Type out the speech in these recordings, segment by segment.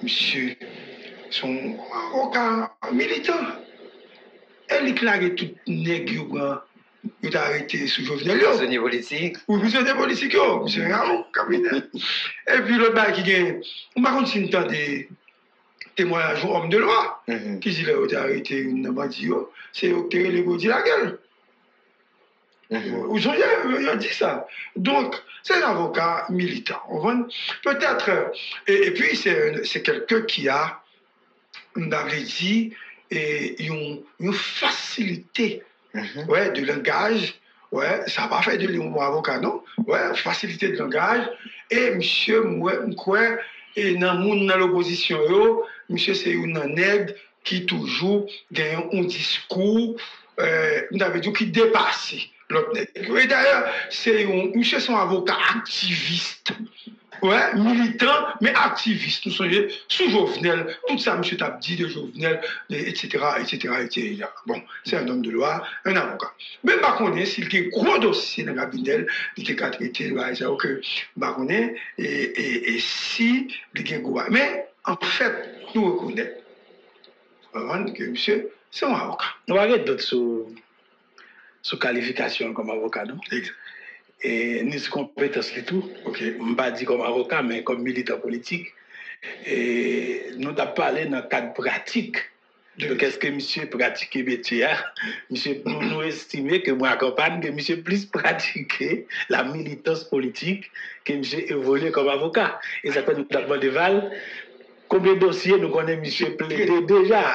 monsieur, son avocat militant. Elle déclarait tout nègre, il a arrêté sous Jovenel. Prisonnier politique. Oui, prisonnier politique, monsieur, cabinet. Et puis l'autre bail qui gagne, on va continuer des témoignages homme de loi, qui dit qu'il a arrêté une bandit, c'est obtenir les godis la gueule. Vous avez dit ça. Donc, c'est un avocat militant. Peut-être, et puis c'est quelqu'un qui a, on avait dit, une facilité de langage. Ouais, ça n'a pas fait de lui un avocat, non? Ouais, facilité de langage. Et monsieur, moi, et dans l'opposition, monsieur, c'est un nègre qui toujours gagne un discours, on avait dit, qui dépasse l'autre nègre. Et d'ailleurs, monsieur, c'est un avocat activiste. Ouais, militant, mais activiste. Nous sommes sous Jovenel, tout ça, monsieur t'a dit de Jovenel, etc., etc. Bon, c'est un homme de loi, un avocat. Mais par contre, s'il y a un gros dossier dans le cabinet, il y a traité, et si il y a un gros. Mais en fait, nous reconnaissons que monsieur, c'est un avocat. Nous avons d'autres sous qualification comme avocat, non? Exact. Et ni compétence du tout, je pas dit comme avocat, mais comme militant politique. Et nous avons parlé dans le cadre pratique de qu'est-ce que monsieur pratique métier. Monsieur, nous estimons que moi, accompagne que monsieur plus pratiquer la militance politique que monsieur évoluer comme avocat. Et ça fait nous avons demandé Val. Combien de dossiers nous connaissons, monsieur plaidé déjà?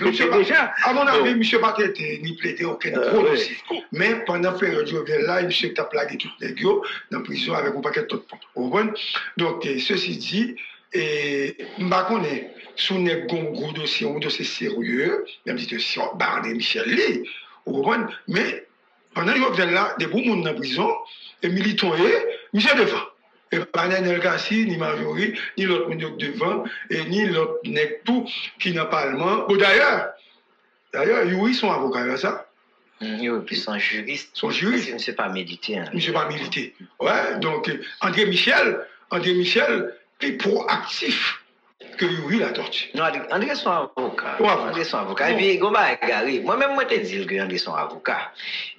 À mon avis, monsieur pas ni plaidé aucun gros dossier. Mais pendant la période là, monsieur t'a plagué tout les gars dans la prison avec un paquet de pompes. Donc, ceci dit, et je connais sous un gros dossier, un dossier sérieux, même si c'est Barney Michel Lee, mais pendant le là, des bons monde dans la prison, et militants, monsieur devant. Et pas Nenel Kassi, ni Marjorie, ni l'autre monde devant, et ni l'autre nègre tout, qui n'a pas allemand. D'ailleurs, ils sont avocats, ça. Oui, puis son juriste. Son juriste. Je ne sais pas méditer. Je ne sais pas méditer. Ouais, donc, André Michel, est proactif que oui, la tortue. Non, André son avocat. André son avocat. Et puis, Goma Gary, moi-même, moi, te dis que André son avocat.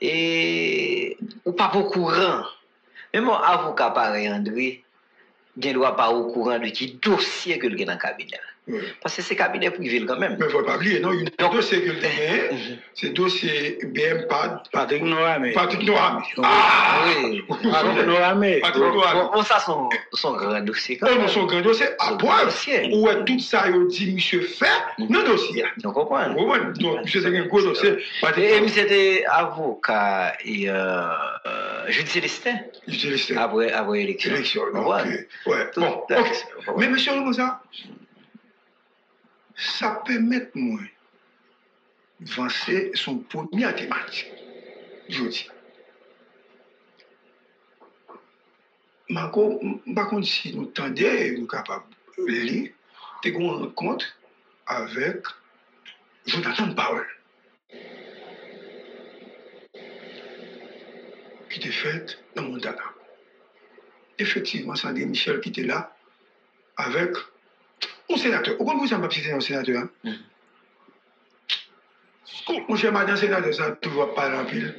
Et, ou pas au courant. Même mon avocat pareil, André, il ne doit pas au courant de qui dossier que le dans le cabinet. Oui. Parce que c'est cabinet privé quand même. Mais il ne faut pas oublier, non, il y a un dossier que le c'est le dossier BMPAD. Patrick Noramé. Patrick Noramé. Ah oui. Patrick Noramé. On ça son grand dossier quand même. Son grand dossier, à point, où tout ça, il dit, monsieur fait, non dossier. Donc, comprends. Donc, monsieur, c'est un gros dossier. Et monsieur était avocat et judiciaire. Après élection. Ouais. Bon, mais monsieur Moussa, ça permet moi d'avancer son premier thématique. Je dis. Par contre, si nous tendons, nous sommes capables de lire, nous avons une rencontre avec Jonathan Powell, qui était faite dans Montana. Effectivement, c'est André Michel qui était là avec un sénateur. Pourquoi vous n'avez pas cité un sénateur? Mon cher madame sénateur, ça ne toujours pas en pile.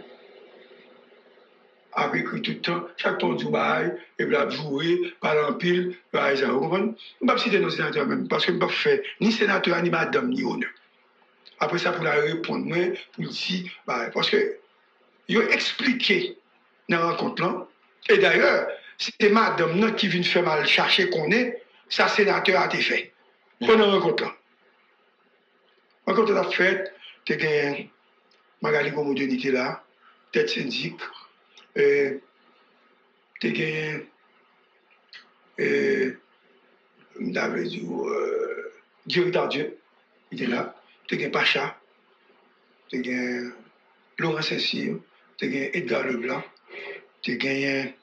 A écrit tout le temps, chaque temps du bail, et puis a joué, par en pile, par exemple. Vous comprenez? Je ne vais pas citer nos sénateurs même, parce que je ne vais pas faire ni sénateur, ni madame, ni honneur. Après ça, pour la répondre, pour dire, parce que, ils ont expliqué dans la rencontre là, et d'ailleurs, c'est madame qui vient faire mal chercher qu'on est, sa sénateur a été fait. Pendant la rencontre là. La rencontre a fait, tu as gagné Magali Gomo qui était là, tête syndic, tu as gagné, Dieu Dieu, il était là, tu as gagné Pacha, tu as gagné Laurent Saint-Cyr, tu as gagné Edgar Leblanc, tu as gagné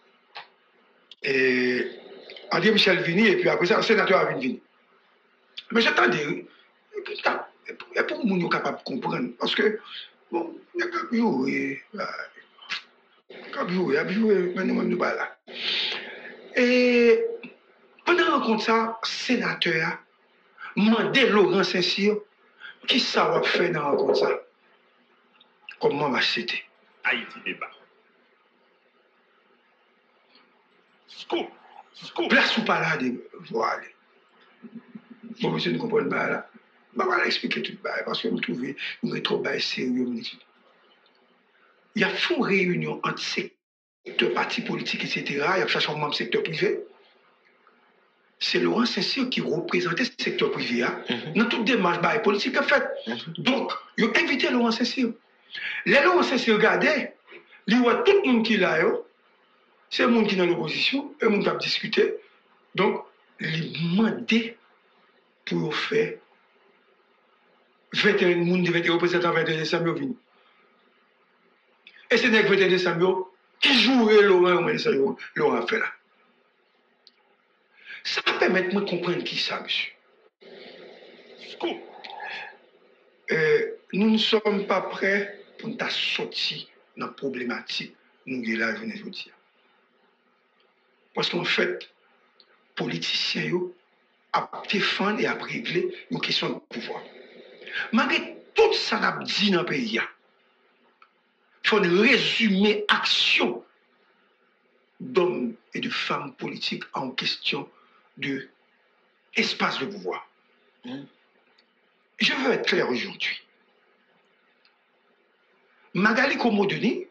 André Michel Vini, et puis après ça, le sénateur a venu. Mais j'attendais, et pour nous capable de comprendre, parce que, bon, il y a qu'à jouer, maintenant, nous pas là. Et pendant la rencontre, ça, sénateur Mandez Laurent Saint-Cyr, qui ça va faire dans la rencontre ça? Comment va c'était? Haïti débat. Scoop. Place ou pas là de voir aller. Bon, monsieur, ne comprenez pas là. Je vais expliquer tout le parce que vous trouvez que trop sérieux. Il y a une réunion entre secteurs, partis politiques, etc. Il y a cherché un membre secteur privé. C'est Laurent Saint-Cyr qui représentait ce secteur privé. Dans toute démarche politique en fait. Donc, il a invité Laurent Saint-Cyr. Les Laurent Saint-Cyr regardait, il voit tout le monde qui est là, c'est le monde qui est dans l'opposition, et le monde qui a discuté. Donc, il demandait pour faire 21 représentants 21 décembre. Et c'est le 21 décembre qui jouerait Laurent fait là. Ça permet de me comprendre qui ça, monsieur. Nous ne sommes pas prêts pour nous sortir dans la problématique nous avons là aujourd'hui. Parce qu'en fait, politiciens a défendre et a régler une question de pouvoir. Malgré tout ça qu'on a dit dans le pays, il faut résumer l'action d'hommes et de femmes politiques en question de espace de pouvoir. Je veux être clair aujourd'hui. Magali Komodeni,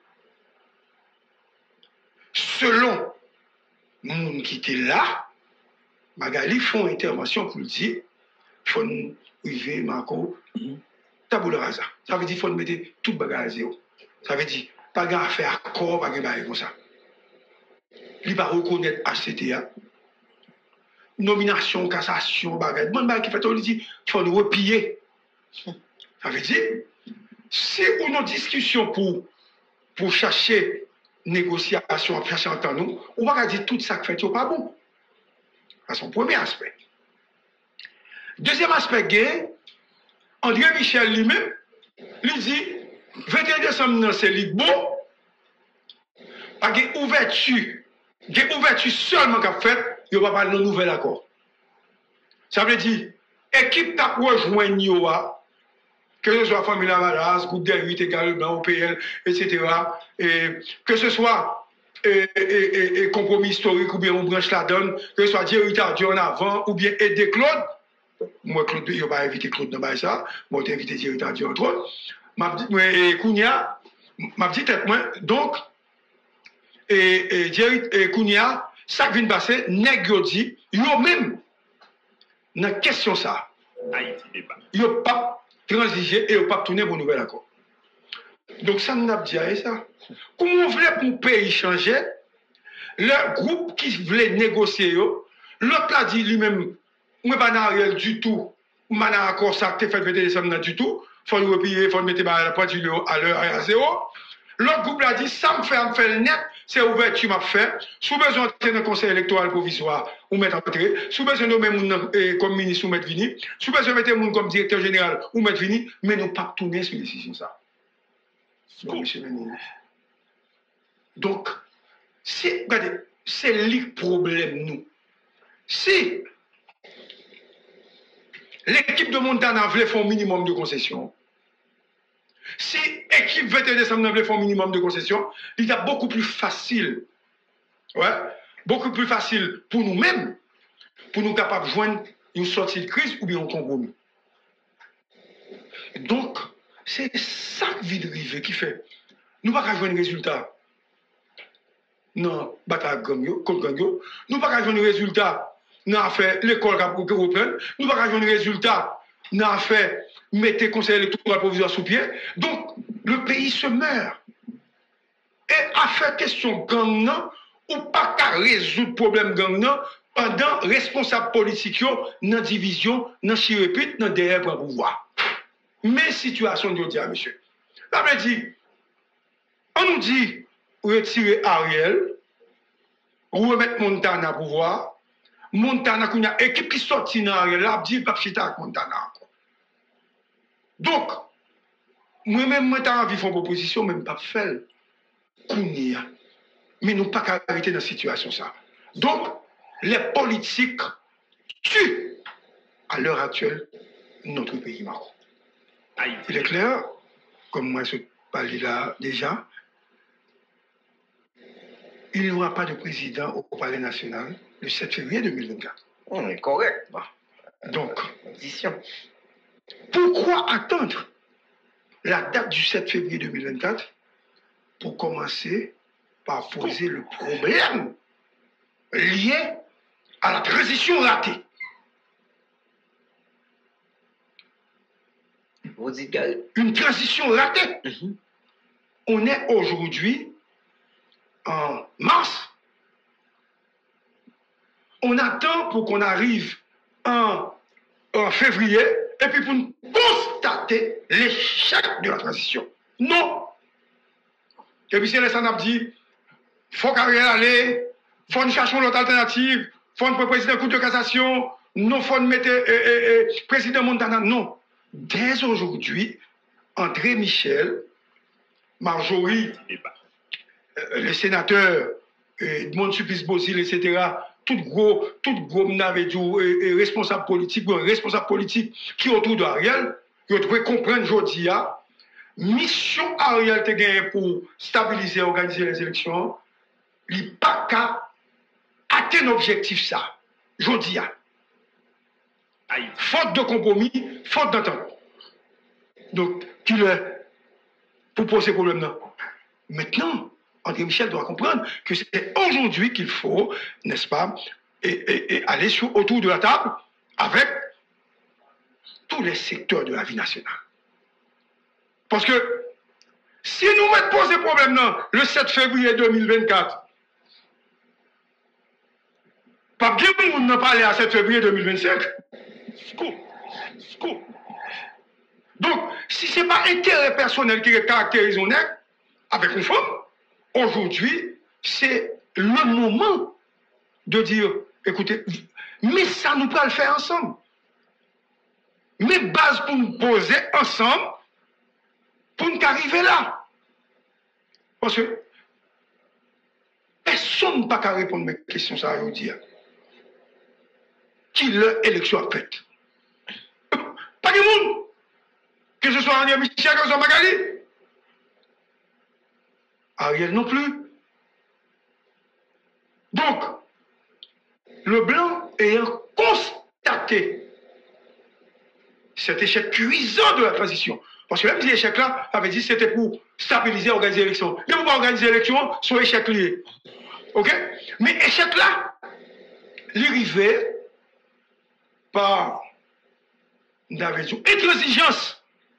selon le monde qui était là, Magali font intervention pour dire il faut nous arriver, Marco, tabou le rasa. Ça veut dire qu'il faut nous mettre tout bagage à zéro. Ça veut dire pas de faire accord, pas de faire comme ça. Il ne va pas reconnaître HCTA. Nomination, cassation, bagage. Bon, qui fait, on dit qu'il faut nous repiller. Ça veut dire, si on a une discussion pour chercher négociation, chercher entre nous, on va dire tout ça qui fait, c'est pas bon. C'est son premier aspect. Deuxième aspect, André Michel lui-même, lui dit, 21 décembre, c'est le bon, parce qu'il y a ouverture seulement qu'a fait, il n'y a pas parlé de nouvel accord. Ça veut dire, équipe t'a rejoint que ce soit Famille Lavalas, Groupe des 8 également, OPL, etc. Et que ce soit compromis historique ou bien on branche la donne, que ce soit Thierry Tardy en avant ou bien aider Claude. Moi, Claude, je ne vais pas inviter Claude dans ça. Moi, j'ai invité Thierry Tardy entre autres. Et Kounia, m'a dit tête moi. Donc, et Kounia, ça qui vient de passer, nèg dit, yo même, dans la question ça, yo pas transiger et yo pas tourner pour nouvel accord. Donc ça nous a dit ça. Comment on voulait pour le pays changer, le groupe qui voulait négocier, l'autre a dit lui-même, moi pas dans réel du tout, moi dans accord ça que fait 21 décembre du tout, faut le repayer, faut le mettre la pointe à l'heure à zéro. L'autre groupe a dit, ça me fait le net, c'est ouverture m'a fait. Sous besoin de un conseil électoral provisoire, ou mettre entré. Sous besoin de mettre comme ministre, ou mettre vini. Sous besoin de mettre comme directeur général, ou mettre vini. Mais nous pas tourner sur les décisions ça. Donc, monsieur le ministre. Donc, c'est le problème, nous. Si l'équipe de Montana voulait faire un minimum de concessions, si l'équipe 21 décembre voulait faire un minimum de concessions, il est beaucoup plus facile, beaucoup plus facile pour nous-mêmes, pour nous capables de joindre une sortie de crise ou bien un compromis. Donc, c'est ça qui fait. Nous ne pouvons pas jouer un résultat. Non, bataille contre Gangyo. Nous ne pouvons pas jouer un résultat. Nous avons fait l'école européenne. Nous ne pouvons pas jouer un résultat. Nous avons fait mettre le conseil électoral provisoire sous pied. Donc, le pays se meurt. Et à faire question gang non, ou pas qu'à résoudre le problème gang non, pendant responsable politique, dans la division, dans le chirépite, dans le derrière pour pouvoir. Mais situation de dire, monsieur. Ça veut dire, on nous dit retirer Ariel, remettre Montana à pouvoir. Montana, il y a une équipe qui sortit dans Ariel, là, dit pas chita avec Montana. Donc, moi-même, je suis envie de faire une proposition, même pas faire. Mais nous pas arrêter dans la situation. Ça. Donc, les politiques tuent à l'heure actuelle notre pays Maroc. Il est clair, comme moi je parlais là déjà, il n'y aura pas de président au Palais national le 7 février 2024. Correct. Donc, pourquoi attendre la date du 7 février 2024 pour commencer par poser le problème lié à la transition ratée? Vous dites une transition ratée. On est aujourd'hui en mars. On attend pour qu'on arrive en février et puis pour constater l'échec de la transition. Non. Et puis c'est les gens qui disent, il faut qu'Ariel aller, il faut que nous cherchions l'autre alternative, il faut que nous président Cour de cassation, non, il faut mettre président Montana. Non. Dès aujourd'hui, André Michel, Marjorie, les sénateurs, Edmond Suppice-Bozil, etc., tout gros responsable politique qui autour d'Ariel, ils doivent comprendre aujourd'hui, mission Ariel te gagne pour stabiliser et organiser les élections, il n'y a pas qu'à atteindre l'objectif ça. Aujourd'hui, faute de compromis, faute d'entente. Donc, pour poser ce problème-là. Maintenant, André Michel doit comprendre que c'est aujourd'hui qu'il faut, n'est-ce pas, et aller autour de la table avec tous les secteurs de la vie nationale. Parce que si nous mettons ces problèmes-là le 7 février 2024, pas bien que nous n'en parlons à 7 février 2025. Donc, si ce n'est pas intérêt personnel qui caractérise on est avec une femme, aujourd'hui, c'est le moment de dire, écoutez, mais ça nous peut le faire ensemble. Mais base pour nous poser ensemble, pour nous arriver là. Parce que personne n'a pas qu'à répondre à mes questions, ça veut dire. Qui l'élection a faite? Pas de monde. Que ce soit André Michel, que ce soit Magali. Ariel non plus. Donc, le blanc ayant constaté cet échec cuisant de la transition, parce que même si l'échec-là avait dit que c'était pour stabiliser, organiser l'élection. Mais pour organiser l'élection, son échec lié. OK? Mais échec-là, l'arrivée par intransigeance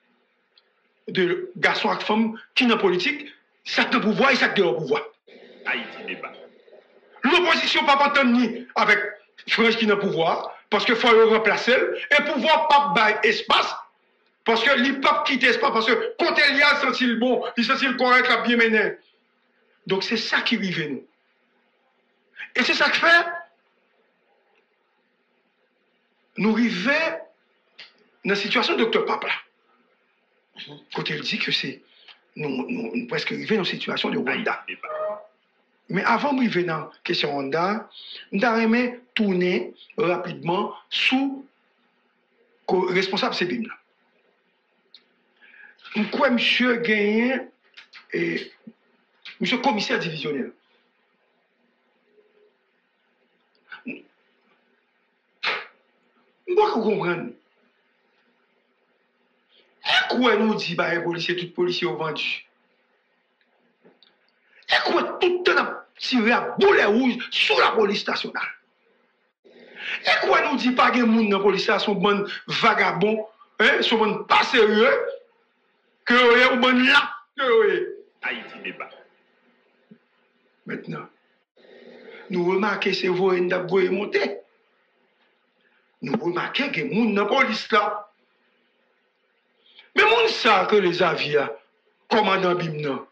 de garçons et femmes qui n'ont politique, ça de pouvoir et ça de pouvoir. Haïti débat. L'opposition pas entendre ni avec France qui n'a pouvoir, parce qu'il faut le remplacer, et pouvoir pas bailler espace, parce que l'IPAP pas quitter espace, parce que quand il y a senti le bon, il senti le correct, la bien mené. Donc c'est ça qui arrive nous. Et c'est ça que fait, nous arrivons dans la situation de Dr. Papa. Quand il dit que c'est, nous presque arrivés dans la situation de Rwanda. Mais avant de arriver dans la question Rwanda, nous avons tourner rapidement sous le responsable CBIM. Nous croyons monsieur gagné et monsieur commissaire divisionnel. Nous doit comprendre. Et quoi nous dit bah les policiers, tout policiers ont vendu. Et quoi tout le temps tiré à boulet rouge sur la police nationale. Et quoi nous dit pas que les gens dans la police sont bon vagabonds, sont bon pas sérieux, que sont bon là, que Haïti débat. Maintenant, nous remarquons ces voyants d'abord monter. Nous remarquons que les gens dans la police là. Mais mon ça que les avions, commandant Bimna.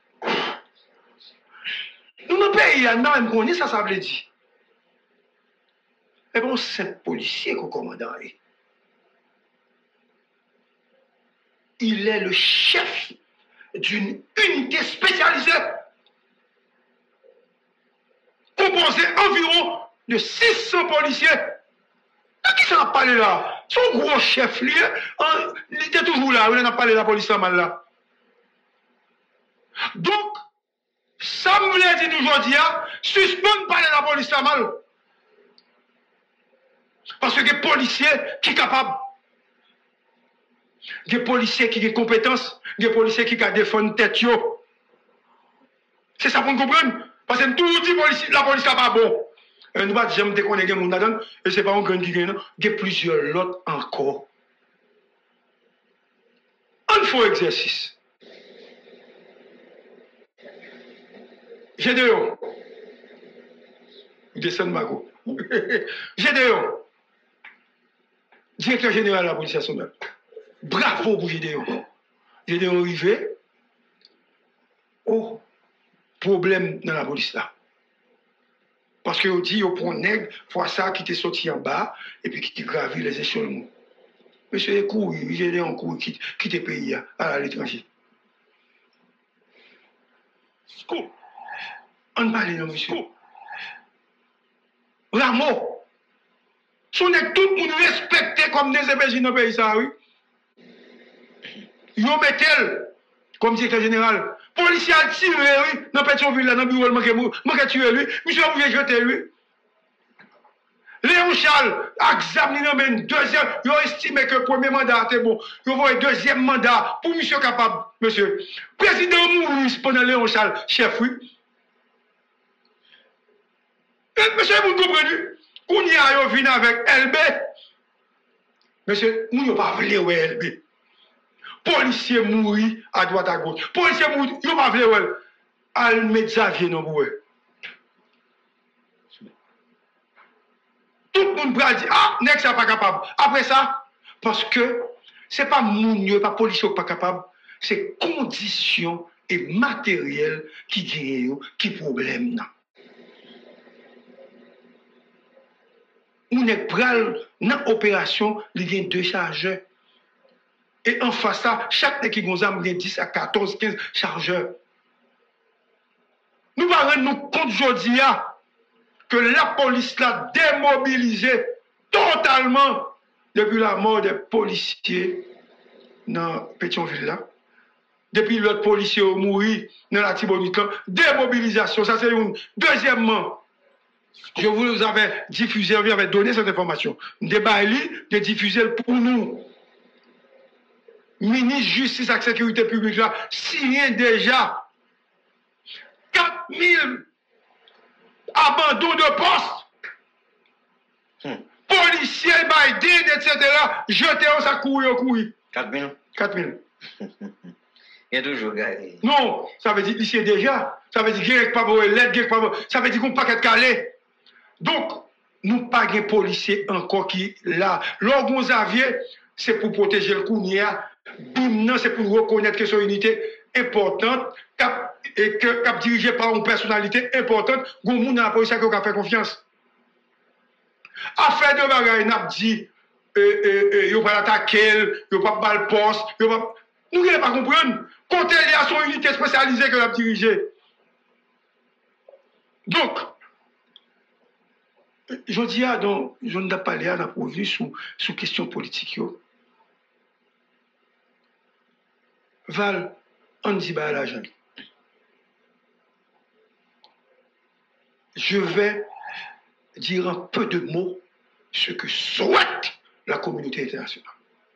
Nous ne payons pas, même qu'on ça veut dire. Et bon, c'est policier qu'on commandant. Il est le chef d'une unité spécialisée composée environ de 600 policiers. Qui ça a parlé là? Son gros chef, il était toujours là, il n'a pas parlé de la police là. Donc, ça me l'a dit aujourd'hui, suspendre parler de la police mal. Parce que des policiers qui sont capables. Des policiers qui ont des compétences, des policiers qui ont défendre tête. C'est ça pour nous comprendre. Parce que tout dit la police n'est pas bon. Nous ne pouvons pas déconner des gens et ce n'est pas un grand qui gagne. Il y a plusieurs autres encore. Un faux exercice. Gédéon. Descend Mago. Gédéon. Directeur général de la police nationale. Bravo pour Gédéon. Gédéon arrivé au problème dans la police là. Parce que on dit au point nègre, fois ça qui était sorti en bas et puis qui gravi les échelons. Monsieur est couru, Gédéon couru, quitte le pays à l'étranger. On parle non, monsieur. Rameau. Si on est tout le monde respecté comme des émergents dans le pays, ça, oui. Ils mettent comme directeur général. Policier a tiré, oui, dans Pétionville, dans le bureau, il m'a tué, lui. Monsieur a voulu jeter, lui. Léon Charles a examiné deuxième. Il a estimé que le premier mandat était bon. Il a un deuxième mandat pour monsieur capable, monsieur. Président Maurice pendant Léon Charles, chef, oui. Monsieur, vous comprenez? On y a venu avec LB. Monsieur, nous n'avons pas voulu LB. Policier mourir à droite à gauche. Policier mourir, nous n'avons pas voulu Almed Xavier non boué. Tout le monde va dire, ah, n'est-ce pas capable. Après ça, parce que ce n'est pas mounio, pas policier pas capable, c'est conditions et matériel qui gagnent, qui problème. On est pral dans l'opération, il y a 2 chargeurs. Et en face ça, chaque équipe qui a 10 à 14, 15 chargeurs. Nous allons rendre nous compte aujourd'hui que la police l'a démobilisé totalement depuis la mort des policiers dans Pétionville là. Depuis l'autre policier a mouru dans la Tibonite, démobilisation, ça c'est une. Deuxièmement, je vous avais diffusé, vous avez donné cette information. Débat de diffuser pour nous. Ministre Justice et Sécurité publique là, signé déjà 4000 abandons de poste. Policiers, Biden, etc. Jetés en sa couille. 4000. 4000. Il y a toujours gagné. Non, ça veut dire ici déjà. Ça veut dire qu'il n'y a pas de lettre, ça veut dire qu'on ne peut pas être calé. Donc, nous pas de policiers encore qui là. L'orgon Xavier, c'est pour protéger le Kounia. Boum, c'est pour reconnaître que son unité importante et que dirigée par une personnalité importante. Goumou n'a pas eu ça qu'on a fait confiance. Affaire de bagaille, n'a dit, il ne pas attaquer, il ne pas battre le poste, nous ne pouvons pas comprendre. Quand il y a son unité spécialisée que l'a dirigée. Donc, je dis, je ne pas aller à la provue sous question politique. Val, on dit à l'argent. Je vais dire un peu de mots ce que souhaite la communauté internationale.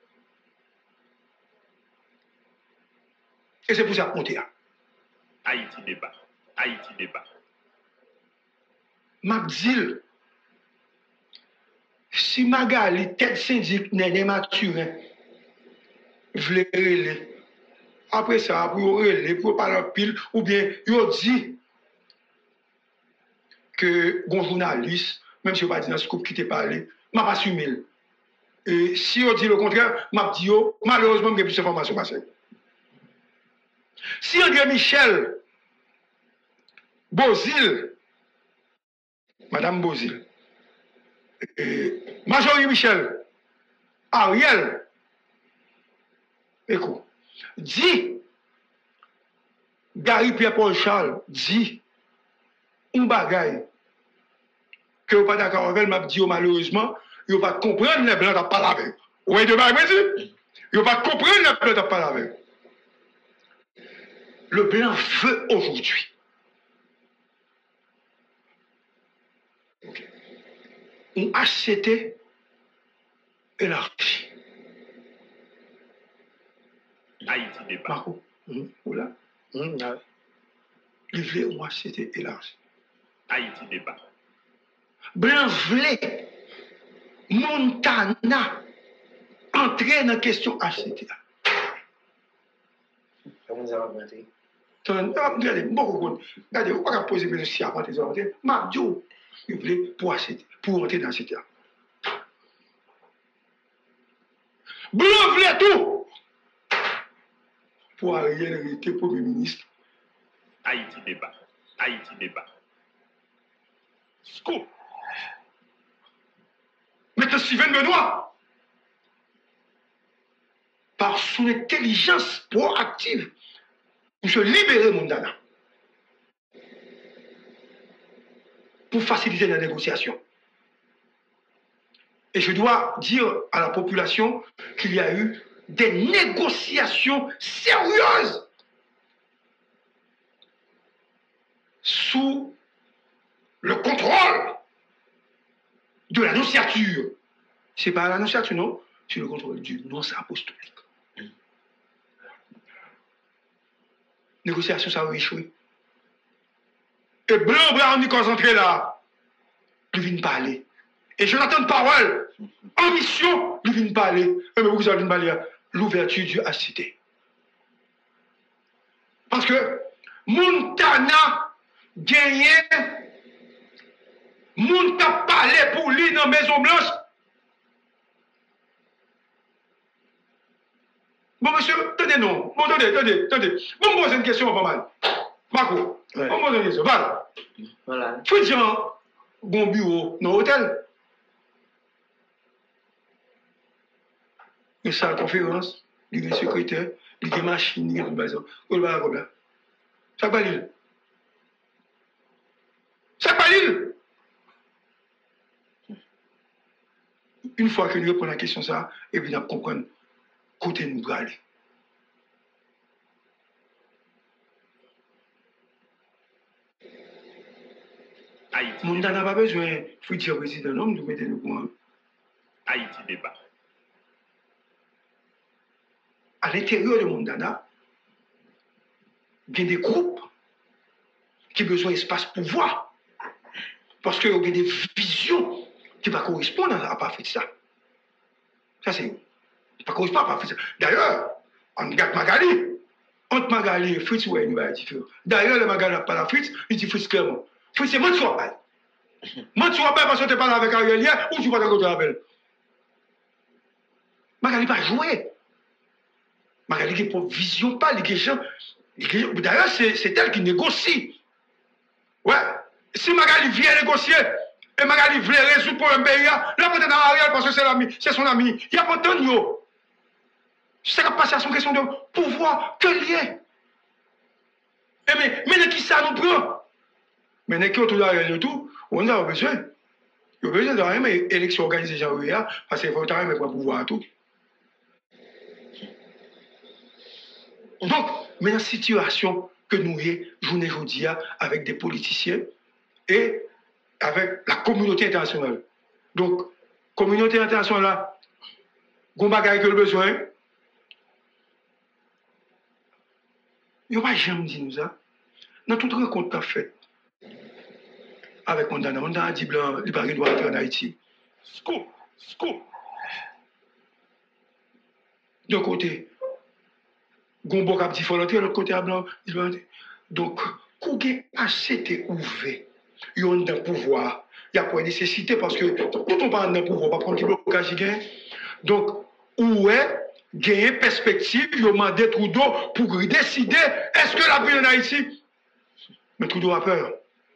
Et c'est pour ça qu'on est là. Haïti débat. Haïti débat. Mabdil, si Magali, tête syndic, n'est Mathurin, voulait relayer. Après ça, pour relayer, pour parler en pile, ou bien, il dit que un journaliste, même si je ne pas dit dans ce coup qui t'est parlé, m'a pas assumé. Et si on dit le contraire, m'a dit, malheureusement, il y a plus d'informations passées. Si André Michel, Bozil, Madame Bozil, Majorie Michel, Ariel, écoute, dit, Gary Pierre-Paul Charles, dit, un bagaille, que vous pas d'accord avec elle, m'a dit malheureusement, ils ne vont pas comprendre les blancs qui parlent avec eux. Vous voyez de ma Ils ne vont pas comprendre les blancs qui parlent avec eux. Le blanc veut aujourd'hui. Okay. On HCT élargi. Haïti débat. Marco, voilà. Il voulait un HCT élargi. Haïti débat. Blanc voulait Montana entrer dans la question HCT. Comment vous avez compris? Regardez, vous ne pouvez pas poser une question avant tes ordres. Mabdio, il voulait pour entrer dans HCT. Blanc voulait tout pour arrêter le Premier ministre. Haïti débat. Haïti débat. Scoop. Mais Steven Benoît, par son intelligence proactive, pour se libérer Mondana, pour faciliter la négociation. Et je dois dire à la population qu'il y a eu des négociations sérieuses sous le contrôle de l'annonciature. Ce n'est pas l'annonciature, non, c'est le contrôle du nonce apostolique. Négociation, ça a échoué. Et Blanc, on est concentré là. Il vient parler. Et Jonathan Powell, en mission, il vient parler. Mais vous avez parler l'ouverture du HCT. Parce que Montana gagne, Montana parlé pour lui dans la Maison Blanche. Bon, monsieur, attendez, non. Bon, attendez. Bon, me poser une question pas mal. Marco, on me pose une question. Voilà. Fridjan, bon bureau, dans l'hôtel. Une salle de conférence, il y a un secrétaire, il y a une machine, il y a une maison. Ça pas l'île. Ça pas l'île. Une fois que nous répondons à la question, ça, et puis nous comprenons côté nous doit aller. Mon n'a pas besoin de dire président, non, nous mettons le point. Haïti débat. À l'intérieur de Mondana, il y a des groupes qui ont besoin d'espace pouvoir. Parce qu'il y a des visions qui ne correspondent à pas faire ça. Ça, c'est. Ça ne correspond pas à faire ça. D'ailleurs, on regarde Magali. Entre Magali et Fritz, il y a une différence. D'ailleurs, le Magali n'a pas la Fritz, il dit Fritz clairement. Fritz, c'est moi qui travaille. Moi, tu vas pas parce que tu parles avec Ariel hier ou tu vas te côté avec elle. Magali n'a pas joué. Magali n'a pas vision, pas les gens. D'ailleurs, c'est elle qui négocie. Ouais. Si Magali vient négocier et Magali veut résoudre le problème pays, là, peut-être Ariel parce que c'est son ami. Il n'y a pas de temps. C'est qu'à passer à son question de pouvoir que lié. Mais qui ça nous prend? Mais qui autour d'Ariel et tout, on a besoin. Il y a besoin de rien, mais élection organisée, parce qu'il faut rien pour pouvoir tout. Donc, mais dans la situation que nous avons, journée aujourd'hui, avec des politiciens et avec la communauté internationale. Donc, communauté internationale, on va gagner que le besoin. Il n'y a pas jamais dit nous ça. Dans toute rencontre qu'on a faite avec Mondana, Mondana a dit blanc, il ne doit entrer en Haïti. Scoop. D'un côté, Gombo Cap dit qu'il faut entrer, de l'autre côté, blanc, il doit entrer. Donc, quand il a HCT ouvert, il y a un pouvoir, il y a pas de nécessité parce que quand on parle d'un pouvoir, on va prendre le blocage. Donc, où est gagner perspective, il a demandé Trudeau pour décider est-ce que la vie en Haïti. Mais Trudeau a peur.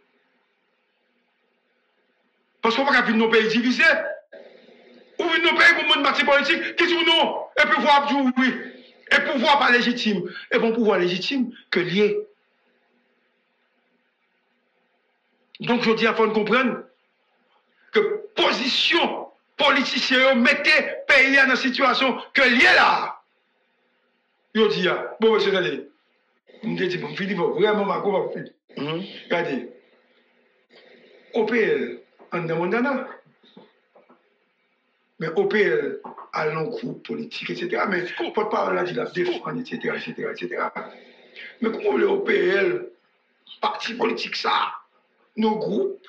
Parce qu'on ne va pas vivre nos pays divisés. Ou vivre nos pays pour le monde parti politique qui dit non. Et pouvoir dire oui. Et pouvoir pas légitime. Et bon pouvoir légitime que lié. Donc je dis à faut comprendre que position politiciens mettez le pays dans une situation que lié là. Yo dit, bon, monsieur, regardez, je me dis, mon fini, vraiment, ma go, va finir. Regardez, OPL, en demandant, mais OPL a un groupe politique, etc. Mais il ne peut pas la défendre, etc., etc. Mais comment le OPL, parti politique, ça, nos groupes,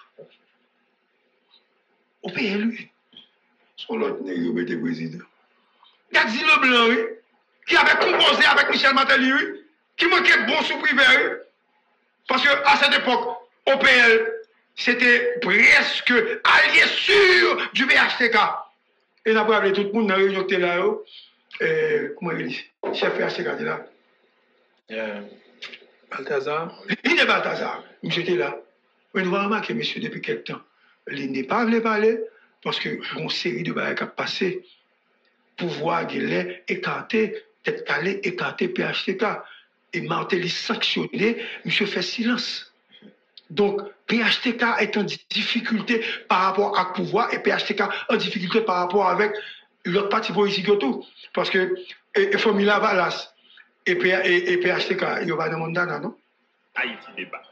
OPL, lui, son l'autre nègre était président. Gadi Leblanc, oui, qui avait composé avec Michel Martelly, oui, qui manquait bon sous-privé, oui. Parce qu'à cette époque, OPL, c'était presque allié sûr du BHTK. Et on a pas appelé tout le monde dans la réunion qui était là, comment il dit, chef BHTK était là. Balthazar. Il est Balthazar, monsieur était là. Mais nous avons remarqué, monsieur, depuis quelque temps, il n'est pas venu parler parce que une série de barrières qui a passé. Pouvoir guéler, écarter, peut-être calé, écarter PHTK. Et Martelly sanctionné, monsieur fait silence. Donc, PHTK est en difficulté par rapport à pouvoir et PHTK en difficulté par rapport avec l'autre parti politique et tout. Parce que, et Formula Valas et PHTK, il y a pas de mandat, non? Haïti débat.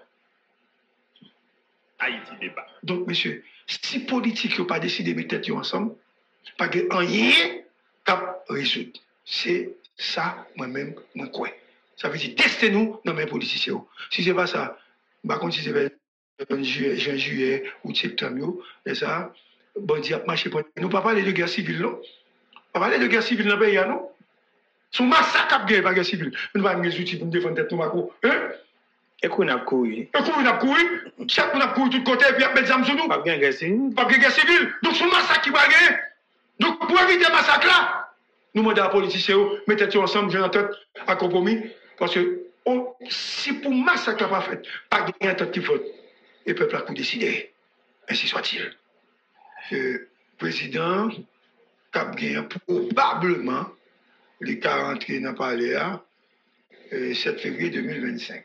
Haïti débat. Donc, monsieur, si politique n'ont pas décidé de mettre tête ensemble, pas de rien cap résoudre. C'est ça, moi-même, moi quoi. Ça veut dire tester nous dans mes politiciens. Si ce n'est pas ça, par contre, si c'est juillet ou septembre, et ça, bon Dieu, marché pour nous. Pas parler de guerre civile, non? Pas parler de guerre civile dans le pays, non? Son massacre de guerre, pas guerre civile. Nous n'avons pas des outils pour nous défendre tête nous, Marco. Hein? Et qu'on a couru. Et qu'on a couru. Chaque monde a couru de tous côtés, et puis il y a des armes sur nous. Pas bien guerre civile. Pas de guerre civile. Donc, son massacre qui va gagner. Donc, pour éviter le massacre là, nous demandons à les politiciens, mettez-vous ensemble, j'ai en tête à compromis. Parce que si pour massacre pas fait, pas gagner en tête qui faute, le peuple a pu décider. Ainsi soit-il. Le président Cap gagné probablement les 40 qui n'ont pas allé à 7 février 2025.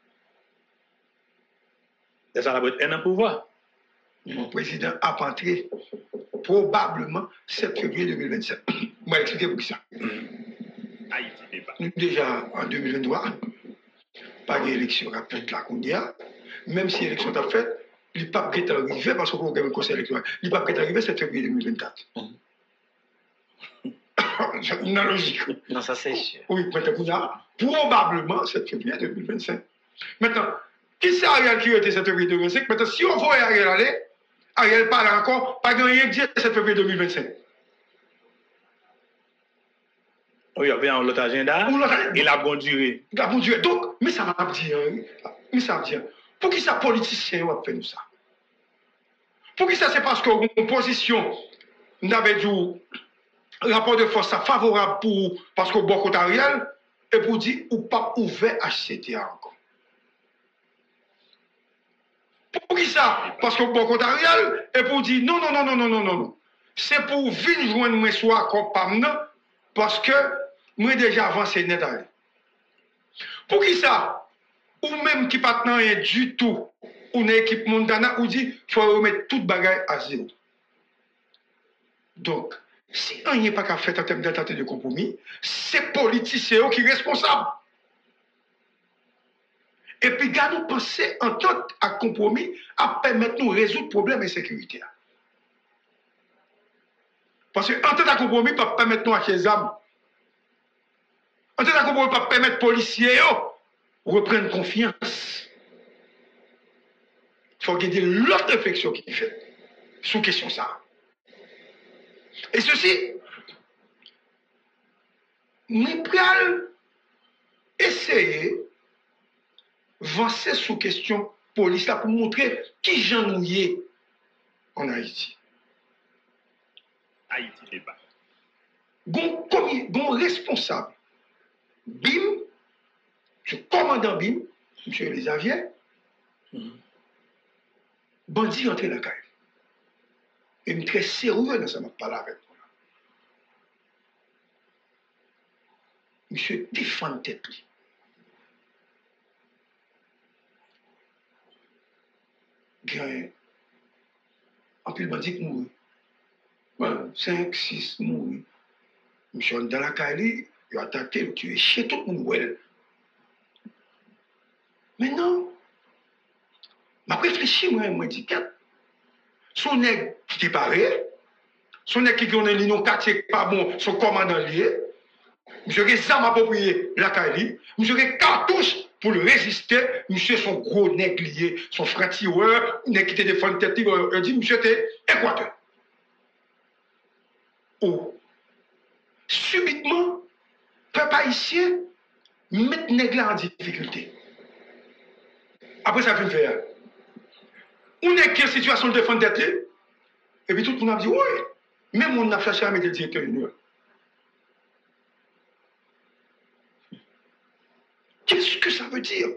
Et ça va être un pouvoir. Le président a entré probablement 7 février 2025. Je vais expliquer pour ça. Haïti débat. Nous, déjà en 2023, pas d'élection à fait la Kounia. Même si l'élection est faite, il n'est pas arrivé parce qu'on a un conseil électoral. Il n'est pas arrivé 7 février 2024. C'est une logique. Non, ça c'est sûr. Oui, maintenant, probablement 7 février 2025. Maintenant, qui c'est Ariel qui était 7 février 2025? Maintenant, si on voit Ariel aller, Ariel parle encore, pas gagner 7 février 2025. Oui, il y avait un autre agenda. Il a bon duré. Il a bon duré. Donc, mais ça va dire, pour qui ça politicien va faire nous ça? Pour qui ça c'est parce qu'on position, nous avons dit, rapport de force favorable pour, parce qu'on bon côté Ariel, et pour dire, ou pas ouvert HCTA encore. Pour qui ça? Parce qu'on bon côté Ariel, et pour dire, non. C'est pour venir joindre moi soit comme pas parce que moi déjà avancé net allé. Pour qui ça? Ou même qui pas rien du tout, ou une équipe mondana, ou dit, il faut remettre toute bagaille à zéro. Donc, si on n'est pas qu'à faire en termes d'attente de compromis, c'est politiciens qui sont responsables. Et puis, nous penser en tant à compromis à permettre nous résoudre le problème de sécurité. Parce que en tant à compromis, pas permettre nous acheter des armes. En tant à compromis, pas permettre les policiers reprendre confiance. Il faut garder l'autre réflexion qui est faite sous question ça. Et ceci, nous allons essayer d'avancer sous question police pour montrer qui j'en nous en Haïti. Haïti débat. Gon responsable, BIM, le commandant BIM, M. Elisavier, bandit entré dans la caille. Et je suis très sérieux dans ça, je parle avec moi. Monsieur défend tête. Il y a un pile bandit qui mourut. 5, 6 mourir. Monsieur dans la Cali, il a attaqué, il a tué chez tout le monde. Mais non. Je réfléchis, moi, dit, son nègre qui est paré, son nègre qui connaît l'union quartier pas bon, son commandant lié, monsieur qui ça m'approprié la Cali, monsieur qui cartouche pour le résister, monsieur son gros nègre lié, son frère tireur, nègre qui était défendu tête, il dit, monsieur était équateur. Oh. Subitement, peuple haïtien met nègre en difficulté. Après ça, fait faire. On est quelle situation de défendre tête, et puis tout le monde a dit, oui, même on a cherché à mettre le directeur union. Qu'est-ce que ça veut dire?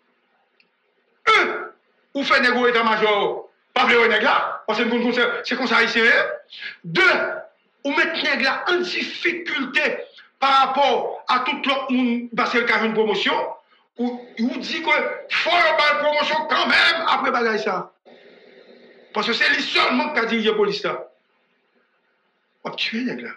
Un, ou fait négocier état-major, pas vrai nègre là, parce que c'est comme ça haïtien. Deux, ou mettre nègre là en difficulté par rapport à tout l'autre monde parce qu'il y a une promotion, ou dit que faut avoir une promotion quand même après bagaille ça. Parce que c'est lui seulement qui a dirigé la police là. On va tuer nègre là.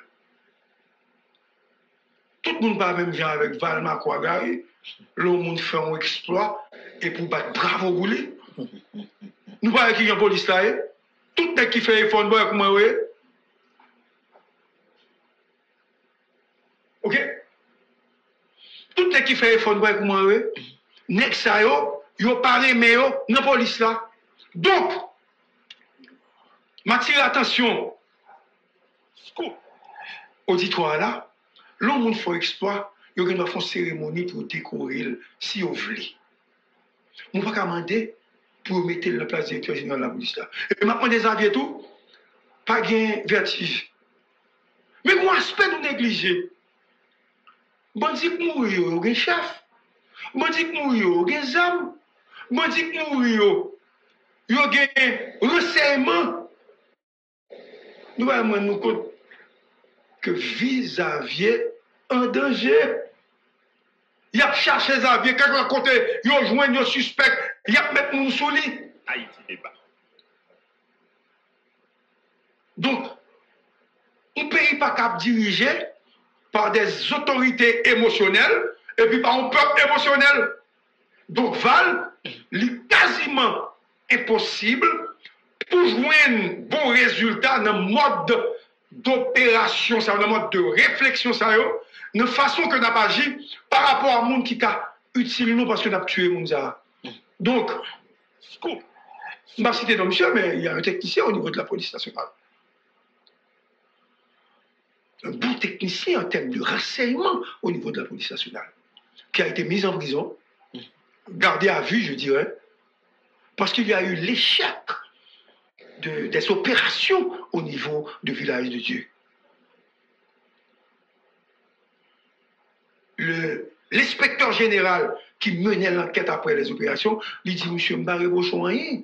Tout le monde va même venir avec Valma Kouagari, le monde fait un exploit et pour battre bravo Gouli. Nous voyons qu'il y a une police là. Tout le monde qui fait effort, comme moi, oui. Ok? Tout le monde qui fait effort, comme moi, oui. Next ça, yo paré, mais yo, dans la police là. Donc, m'attire attention. Auditoire là, l'homme faut exploit, il y a une cérémonie pour décorer si vous voulez. On va demander pour mettre la place directeur général de la police là. Et maintenant des avions tout, pas gain vertige. Mais mon aspect nous négligé. Bandit mourir, il y a un chef. Bandit mourir, il y a des armes. Bandit mourir, il y a un resserrement. Nous allons nous compte que vis-à-vis en danger. Il a cherché les avions, quelqu'un côté, il a joint un suspect, il a mis mon sous lit. Haïti débat. Donc, un pays pas capable dirigé par des autorités émotionnelles et puis par un peuple émotionnel. Donc, Val, il est quasiment impossible pour jouer un bon résultat dans le mode d'opération, dans le mode de réflexion, de façon que n'a pas agi par rapport à monde qui a utile nous parce que n'a tué monde. Donc, je ne vais pas citer monsieur, mais il y a un technicien au niveau de la police nationale. Un bon technicien en termes de renseignement au niveau de la police nationale, qui a été mis en prison, gardé à vue, je dirais, parce qu'il y a eu l'échec des opérations au niveau du village de Dieu. L'inspecteur général qui menait l'enquête après les opérations, lui dit, monsieur Mbaré Bochon, rien.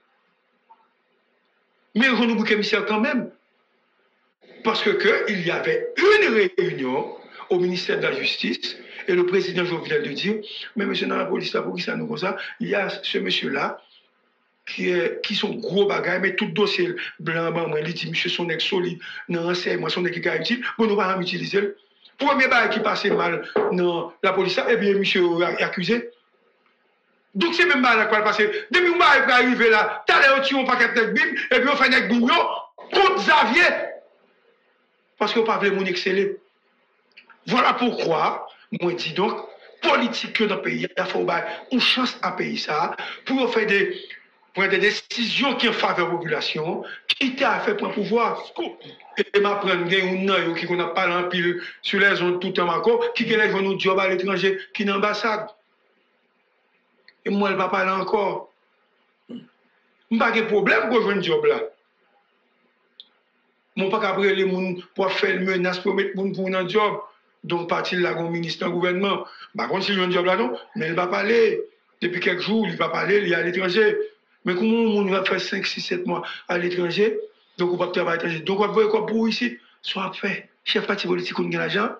Mais on nous commissaire quand même. Parce qu'il y avait une réunion au ministère de la Justice et le président Jovenel de dire, mais monsieur dans la police là, pour qui ça nous comme ça, il y a ce monsieur-là qui sont gros bagages, mais tout dossier blanc, il dit, monsieur, son ex solide, non, renseignement, son ex qui est utile, bon, nous allons utiliser. Premier bagage qui passait mal dans la police, et bien, monsieur est accusé. Donc, c'est même mal qui va passer. Depuis que vous arrivé là, tu as tué un paquet de bim, et puis on fait un bim contre Xavier. Parce que vous ne pouvez pas exceller. Voilà pourquoi, moi, dis donc, politique dans le pays, il faut une chance à payer ça, pour faire prendre des décisions qui en faveur de la population, qui t'a fait pour le pouvoir. Et m'apprendre qui qu'on a parlé en pile sur les zones tout en encore, qui a un job à l'étranger, qui est en ambassade. Et moi, elle ne va pas parler encore. Je n'ai pas de problème pour jouer un job là. Je n'ai pas qu'après les gens pour faire le menace pour mettre les gens pour un job. Donc, partir là, comme ministre du gouvernement. Par contre, si il y a un job là, non, mais elle va parler. Depuis quelques jours, il va parler, il est à l'étranger. Mais comment on va faire 5, 6, 7 mois à l'étranger? Donc, on va travailler à l'étranger. Donc, on va faire quoi pour ici? Soit fait, chef parti politique, on a l'argent.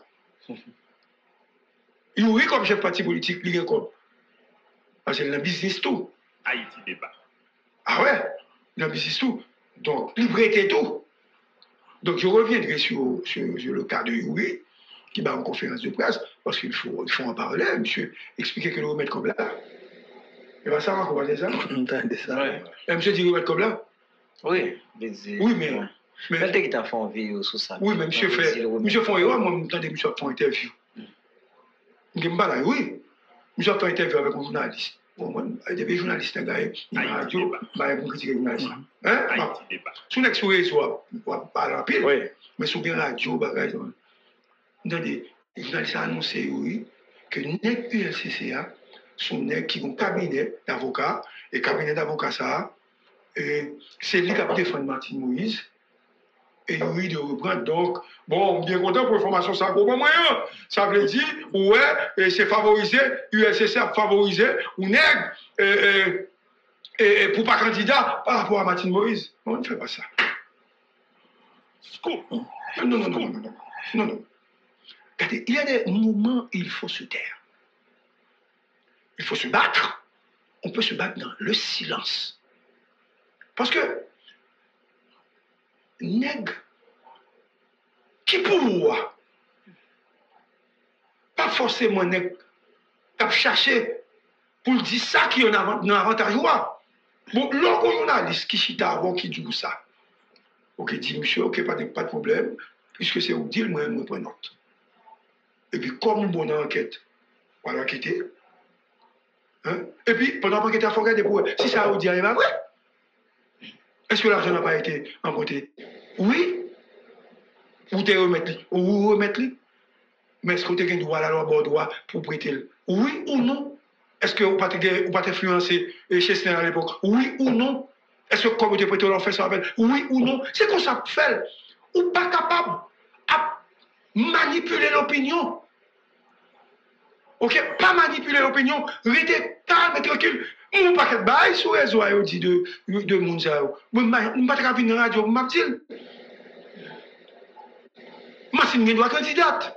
Il y a comme chef parti politique, il y a comme. Parce qu'il y a un business tout. Haïti débat. Ah ouais, il y a un business tout. Donc, il prête tout. Donc, je reviendrai sur le cas de Yuri, qui va en conférence de presse, parce qu'il faut en parler, monsieur, expliquer que le remettre comme là. Et bien, ça va comprendre ça? Monsieur dit remettre comme là? Oui, oui, mais. Mais dès qu'il t'a fait une vidéo sur ça. Oui, mais monsieur fait une erreur, moi, je m'entendais, monsieur fait une interview. Je ne pas là, oui. Monsieur fait une interview avec un journaliste. Bon, il y a des journalistes, il y a une radio, il y a une critique journaliste. Hein? Si on est sur le réseau, on va parler rapide, mais sur une radio, les journalistes ont annoncé, oui, que NEC ULCCA sont NEC qui ont un cabinet d'avocats, et le cabinet d'avocats, ça, c'est lui qui a défendu Martin Moïse. Et oui, de reprendre. Donc, bon, bien content pour l'information, ça comprend moyen. Ça veut dire, ouais, c'est favorisé, ULCC a favorisé, ou nègre, et pour pas candidat par rapport à Martin Moïse. On ne fait pas ça. Non. Regardez, il y a des moments où il faut se taire. Il faut se battre. On peut se battre dans le silence. Parce que, nègre, qui pour moi, pas forcément nègre, qui a cherché pour dire ça qui est un avantage. Bon, l'autre journaliste qui chita avant qui dit ça, ok, dit monsieur, ok, pas de problème, puisque c'est vous dire, moi, je prends note. Et puis, comme une bonne enquête, on va l'enquêter. Hein? Et puis, pendant l'enquête, il faut regarder pour si ça vous dit, il va vrai. Est-ce que l'argent n'a pas été emprunté? Oui. Ou te remettre, ou remettre. Mais est-ce que tu as droit à la loi bordois pour prêter? Oui ou non? Est-ce que vous n'avez pas influencé chez Snen à l'époque? Oui ou non? Est-ce que comme tu as prêté, on fait ça avec? Oui ou non? C'est comme ça que fait. Ou pas capable de manipuler l'opinion. Ok? Pas manipuler l'opinion. Restez calme et tranquille. Mon paquet de bail sur les réseaux dit de Mounzao. Je ne vais pas venir à la radio, je vais dire. Massine ne doit candidate.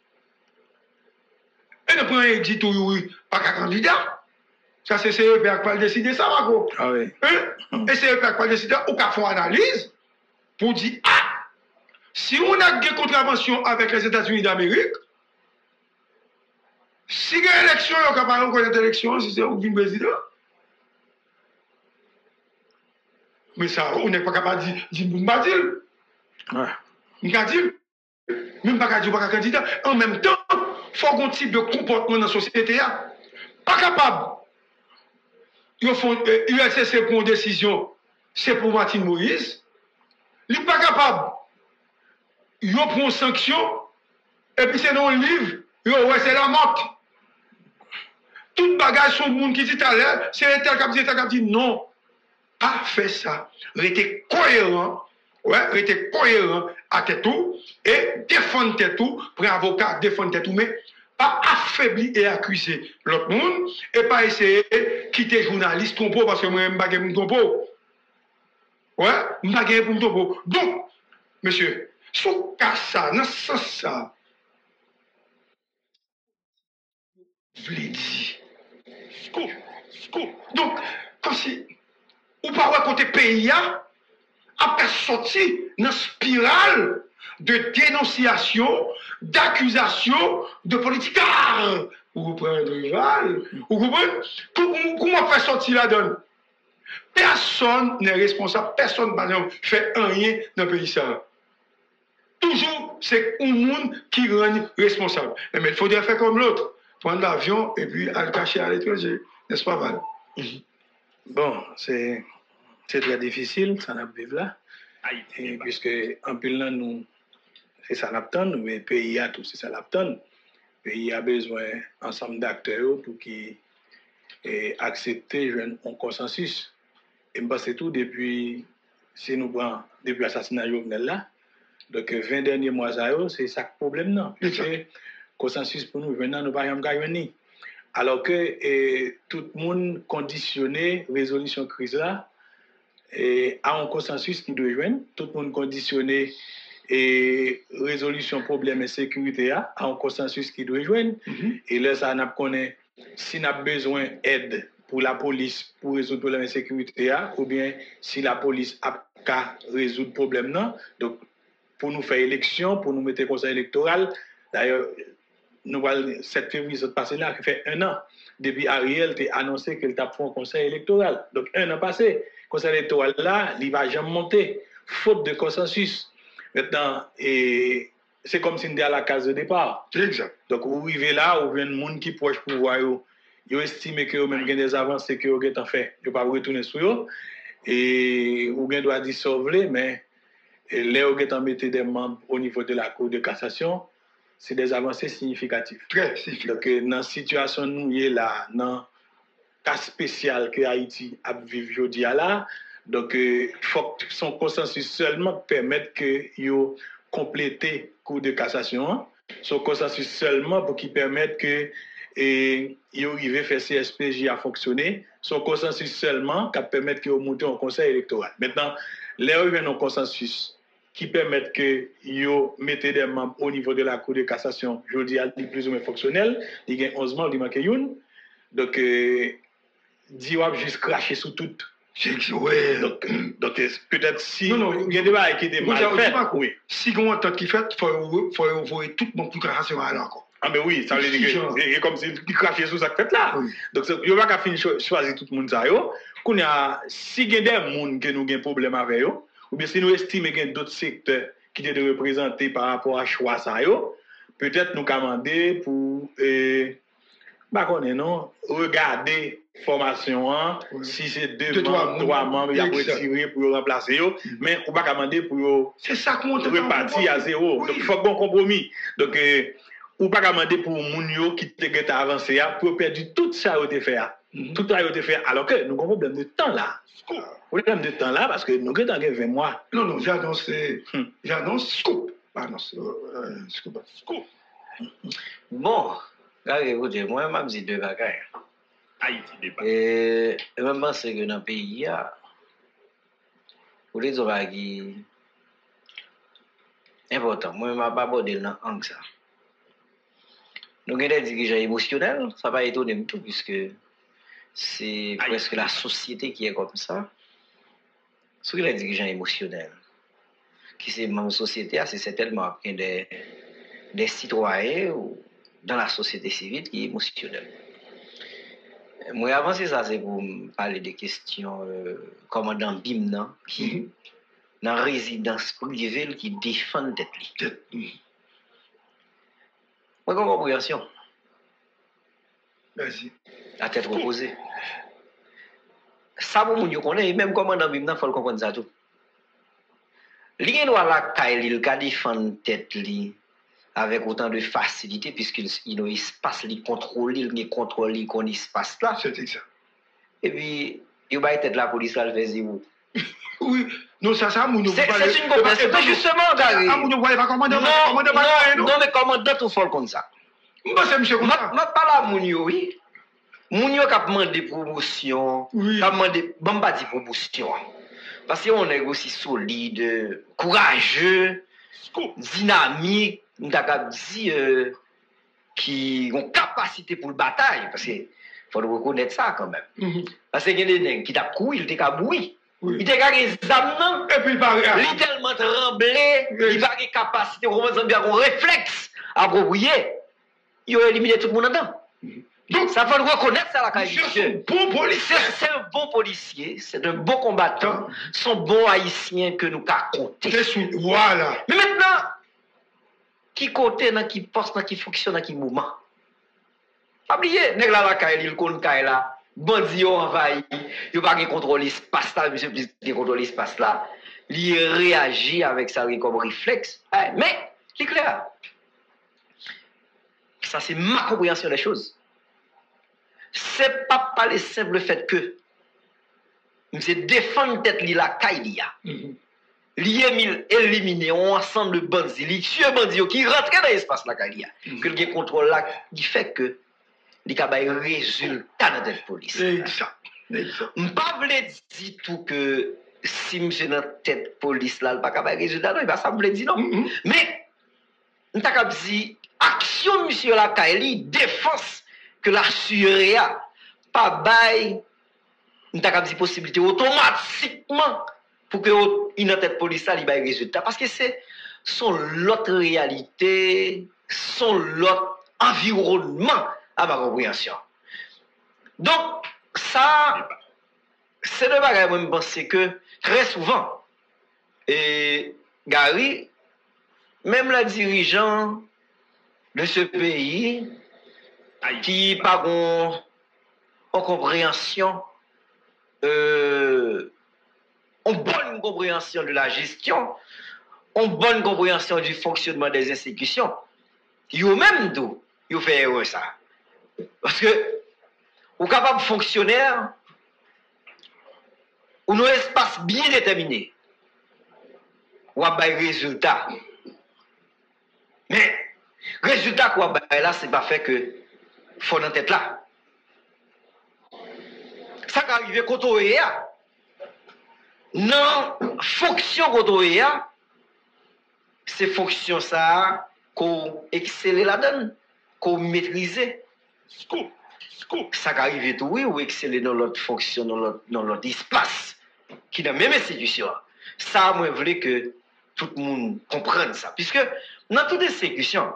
Et ne prend un dit tout, pas qu'un candidat. Ça, c'est CEP qui va décider ça, Marco. Ah oui. Et CEP qui va décider, ou qu'à faire une analyse pour dire, ah, si on a des contraventions avec les États-Unis d'Amérique, si il y a une élection, on ne peut pas reconnaître l'élection, si c'est un président. Mais ça, on n'est pas capable de dire, Mbadil. Mbadil. Même pas dire, pas candidat. En même temps, il faut un type de comportement dans la société. Pas capable. Ils font USSC pour une décision, c'est pour Martin Moïse. Ils sont pas capables. Ils prennent une sanction, et puis c'est dans le livre, ouais, c'est la mort. Tout bagage sur le monde qui dit à l'heure, c'est un tel qui dit non. Pas fait ça. Restez cohérent. Ouais, restez cohérent à tout et défendre tout, pour un avocat défendre tout, mais pas affaiblir et accuser l'autre monde et pas essayer de quitter journaliste trompeau parce que moi, je ne suis pas un trompeau. Ouais, je ne suis pas un trompeau. Donc, monsieur, sous ça, dans ce sens-là, je l'ai dit. Donc, comme si, ou pas raconter pays, après sorti dans une spirale de dénonciation, d'accusation, de politique. Vous prenez le rival, vous comprenez? Comment faire sortir la donne? Personne n'est responsable, personne ne fait rien dans le pays. Toujours, c'est un monde qui rend responsable. Mais il faudrait faire comme l'autre, prendre l'avion et puis aller cacher à l'étranger. N'est-ce pas, Val? Bon, c'est très difficile, ça n'a pas là. Et puisque en plus là, nous, c'est ça l'attend, mais le pays a tout, c'est ça l'attend. Le pays a besoin ensemble d'acteurs pour qu'ils acceptent un consensus. Et je pense que tout depuis, si nous prenons depuis l'assassinat Jovenel là, donc 20 derniers mois, c'est ça le problème. Non? C'est consensus pour nous, maintenant nous ne pouvons pas gagner. Alors que tout le monde conditionné résolution de crise là à un consensus qui doit joindre, tout le monde conditionné résolution problème et sécurité à un consensus qui doit joindre. Et là, ça n'a connaît si n'a besoin d'aide pour la police pour résoudre problème et sécurité ou bien si la police a qu'à résoudre problème non. Donc pour nous faire élection, pour nous mettre conseil électoral. D'ailleurs, nous voyons 7 février passé là, qui fait 1 an. Depuis Ariel a annoncé qu'il t'a fait un conseil électoral. Donc 1 an passé, le conseil électoral là, il va jamais monter, faute de consensus. Maintenant, c'est comme si on était à la case de départ. C'est exact. Donc, vous arrivez là, vous avez un monde qui est proche pour pouvoir, vous estimez que vous avez des avancées que vous avez fait. Vous ne pouvez pas retourner sur eux. Et vous doit dissolver, mais là, vous avez mis des membres au niveau de la Cour de cassation. C'est des avancées significatives. Très significatives. Donc, dans la situation nous est là, dans le cas spécial que Haïti a vécu aujourd'hui là, donc, il faut que son consensus seulement permette que vous compléter Cour de cassation. Son consensus seulement pour qu'il permette que vous arrivez à faire CSPJ à fonctionner. Son consensus seulement qui permette que vous montez en conseil électoral. Maintenant, là, il y a un consensus qui permet que vous mettez des membres au niveau de la Cour de cassation. Je dis à plus ou moins fonctionnel. Il y a 11 membres, il manque une. Donc, vous juste cracher sous tout. Ouais. Donc peut-être si il y a des bails qui étaient mal faits, oui. Si on a un temps qui fait, il faut envoyer tout le monde pour cracher alors. Ah mais oui, ça veut dire que c'est comme si il crachait sous ça fait là. Oui. Donc il n'y a pas qu'à finir choisir tout le monde ça yo. Qu'on a si il y a des gens qui nous ont problème avec eux, ou bien si nous estimons qu'il y a d'autres secteurs qui étaient représentés par rapport à choix ça yo, peut-être nous commander pour non, regardez formation, si c'est 2 membres, 3 membres, il y a retiré pour remplacer, mais on va commander pour repartir à 0. Donc il faut bon compromis. Donc, on va commander pour Mounio qui te avancé pour perdre tout ça a été fait. Tout ça a été fait. Alors que nous avons un problème de temps là. Problème de temps là parce que nous avons 20 mois. Non, j'annonce scoop. Scoop. Bon. Écoutez, moi, je dis 2 bagages. Haïti débat. Et je pense que dans le pays, pour les autres bagages important, moi, je ne vais pas aborder dans l'angle ça. Nous avons des dirigeants émotionnels, ça va étonner tout, puisque c'est presque la société qui est comme ça. Ce qui est des dirigeants émotionnels, qui c'est dans la société, c'est certainement des citoyens ou dans la société civile qui est émotionnelle. Moi, avant ça, c'est pour parler des questions commandant Bimnan, qui dans la résidence privée qui défend tête. Moi, j'ai une compréhension. Vas-y. À tête reposée. Ça, pour nous connaît, même commandant Bimnan, il faut le comprendre ça tout. L'I la Kaili, il défend tête avec autant de facilité, puisqu'il y a un espace qui contrôle, il contrôle qu'on espace là. C'est ça. Et puis, il va être la police là, le fait zéro. Oui, non, ça, c'est une compréhension. C'est justement, Gary. Non, mais commandant, tout faut comme ça. Moi, c'est monsieur comme ça. Je parle à Mounio, oui. Mounio qui a demandé promotion, qui a demandé, bon, pas dit promotion. Parce qu'on est aussi solide, courageux, dynamique, qui ont capacité pour la bataille, parce qu'il faut reconnaître ça quand même. Parce qu'il y a des gens qui t'a couru, il t'a boui. Il t'a des âmes, et puis il est tellement tremblé, il va avoir capacité, on un réflexe approprié, il a éliminé tout le monde dedans. Donc, ça faut le reconnaître, ça, la qualité. C'est un bon policier, c'est un bon combattant, c'est un bon haïtien que nous avons compté. Voilà. Mais maintenant, qui côté, qui poste, qui fonctionne, qui mouvement. Pas oublier, nèg la caille, il kon caille là, bandi yo envahi, yo pas contrôler l'espace là, monsieur plus contrôler l'espace là, il réagit avec ça comme réflexe. Mais, c'est clair. Ça, c'est ma compréhension des choses. C'est pas par le simple fait que c'est défendre tête li la caille li a. Li éliminer un ensemble de bandits, li tue bandits qui rentrent dans l'espace la caille li a. Que le contrôle là qui fait que li ka bay résultat dans cette police. M'pa vle dire tout que si monsieur dans tête police là pas ka bay résultat non, il va ça vle dire non. Mais m'ta ka dire action monsieur la caille li défense que la suréa pas bail n'ta ka possibilité automatiquement pour que une tête police ça, il ait résultat. Parce que c'est son l'autre réalité, son l'autre environnement à ma compréhension. Donc, ça, c'est le bagage, moi, je pense que très souvent, et Gary, même les dirigeants de ce pays, qui pas en compréhension, en bonne compréhension de la gestion, en bonne compréhension du fonctionnement des institutions, ils même tout, ils font ça. Parce que, ou capable fonctionnaire, ou un espace bien déterminé, ou à des résultats. Mais, résultat quoi là, c'est pas fait que faut dans tête là. Ça qui arrive quand on est là, non, fonction quand on est là, c'est fonction ça qu'on excelle la donne, qu'on maîtrise. Ça qui arrive tout, oui, ou exceller dans l'autre fonction, dans l'autre espace, qui est dans la même institution. Ça, moi, je voulais que tout le monde comprenne ça. Puisque dans toute institution,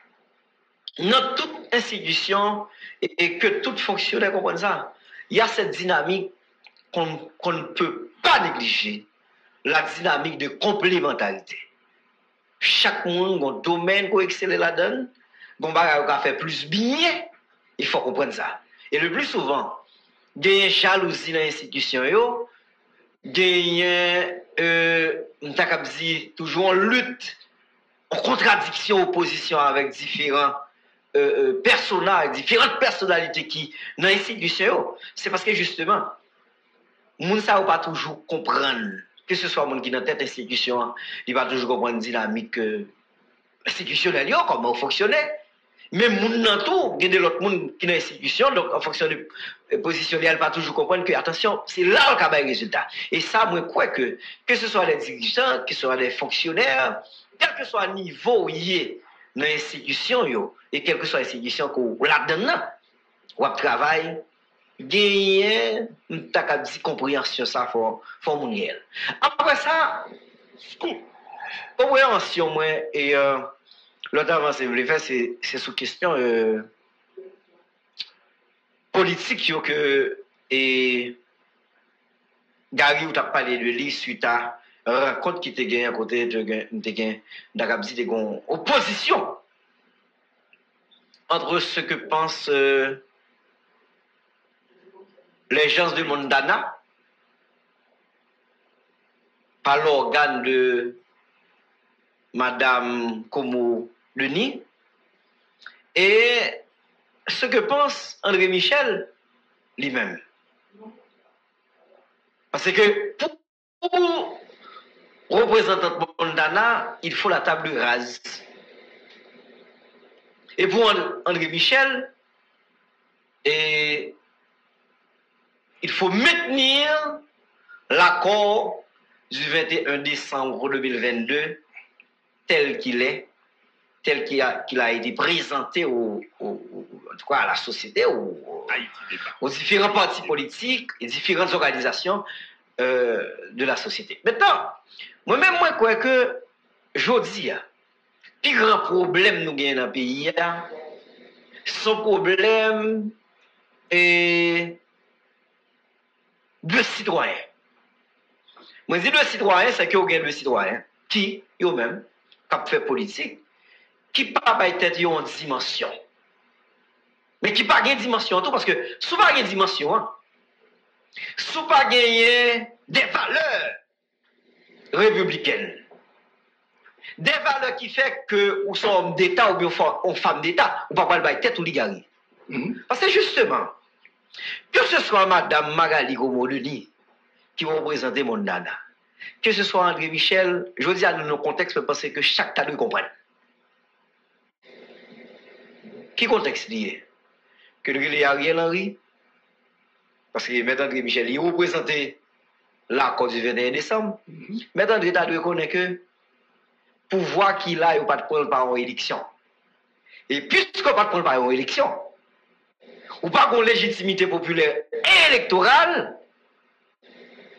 et que tout fonctionnaire comprenne ça, il y a cette dynamique qu'on ne peut pas négliger, la dynamique de complémentarité. Chaque monde a un domaine qui excelle la donne, qu'on va faire plus bien, il faut comprendre ça. Et le plus souvent, il y a une jalousie dans l'institution, il y a toujours en lutte, en contradiction, opposition avec différents personnages, différentes personnalités qui dans l'institution. C'est parce que justement, les gens ne savent pas toujours comprendre, que ce soit les gens qui dans cette institution, ils ne savent pas toujours comprendre la dynamique institutionnelle, comment fonctionner. Même les gens tout, il y a d'autres gens qui dans l'institution, donc en fonction de positionner, ils ne pas toujours comprendre que, attention, c'est là qu'il y a des résultats. Et ça, moi, je crois que ce soit les dirigeants, que ce soit les fonctionnaires, quel que soit le niveau où il est dans l'institution, et quelle que soit l'institution qu'on là-dedans, ou à travail, gagner une compréhension, ça, faut mon. Après ça, compréhension, moi, et l'autre avancée que je voulais faire, c'est sous question politique que et Gary ou t'a parlé de lui suite à rencontre qui était gagné à côté de opposition entre ce que pensent les gens de Mondana par l'organe de Madame Komo Denis et ce que pense André Michel lui-même. Parce que pour représentant de Mondana, il faut la table rase. Et pour André Michel, il faut maintenir l'accord du 21 décembre 2022 tel qu'il est, tel qu'il a été présenté en tout cas à la société, aux différents partis politiques et différentes organisations de la société. Maintenant, moi-même, moi, crois que, je dis, le plus grand problème nous gagnons dans le pays, son problème est de citoyens. Moi, je dis de citoyens, c'est que vous gagnez de citoyens qui, eux-mêmes, qui fait politique, qui pas peut-être une dimension. Mais qui pas une dimension tout, parce que souvent il y a une dimension, souvent il y a des valeurs républicaines. Des valeurs qui font que vous sommes homme d'État ou bien une femme d'État, ou pas parler de tête ou ligari. Parce que justement, que ce soit Madame Magali Komo-Denis qui représente Mondana, que ce soit André Michel, je dis à nos contextes parce que chaque tas de comprenne. Qui contexte lié? Que le Ariel Henry, parce que M. André Michel, il représentait l'accord du 21 décembre, M. André doit reconnaître que pouvoir qu'il a, il n'a pas de prendre par une élection. Et puisqu'il n'a pas de prendre par une élection, ou pas une légitimité populaire et électorale,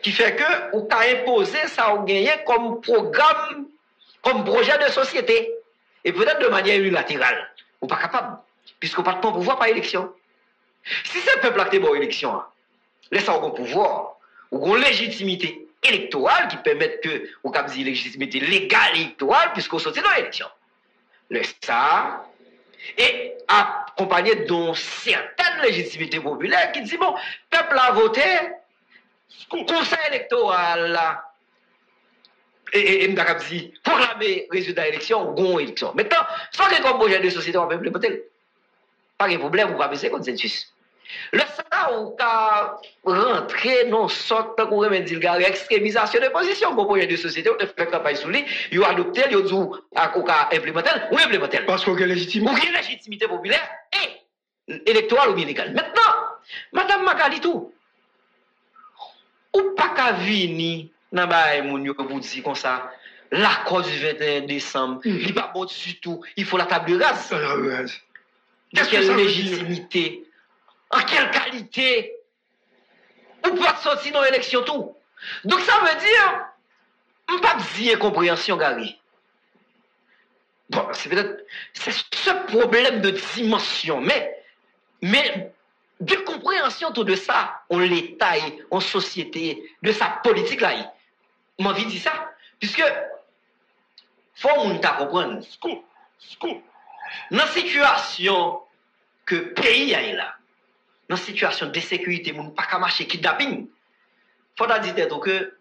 qui fait que ou qu'a imposé ça ou gagné comme programme, comme projet de société. Et peut-être de manière unilatérale. Ou pas capable. Puisqu'on pas de pouvoir par élection. Si c'est le peuple qui est bon élection, laisse ça au pouvoir, ou une légitimité électorale qui permet que, ou comme dit légitimité légale électorale, puisqu'on sortit dans l'élection. Laisse ça, et accompagné d'une certaine légitimité populaire qui dit, bon, peuple a voté, conseil électoral, là, et m'dakap dit, proclamer résultat d'élection, ou élection. Maintenant, sans que comme projet de société, on peut implémenter. Pas de problème, on va baisser le consensus. Le ça, on va rentrer dans une sorte de extrémisation de position pour projet de société, on fait campagne sur lui, il a adopté, il a dit, on va implémenter, ou implémenter. Parce qu'on a légitimité. Ou une légitimité populaire et électorale ou bien légale. Maintenant, Madame Magalitou, ou pas qu'à venir, nan ba moun yo pour dire comme ça, l'accord du 21 décembre, il n'est pas bon du tout, il faut la table rase. De quelle légitimité, en quelle qualité, ou pas sortir dans l'élection tout. Donc ça veut dire, on pas dire incompréhension, Gary. Bon, c'est peut-être, c'est ce problème de dimension, mais de compréhension autour de ça, on l'État, en société, de sa politique là. M'a envie de dire ça, puisque faut qu'on t'a comprendre. Dans la situation que le pays a là, dans la situation de sécurité, on ne peut pas marcher kidnapping. Faut dire que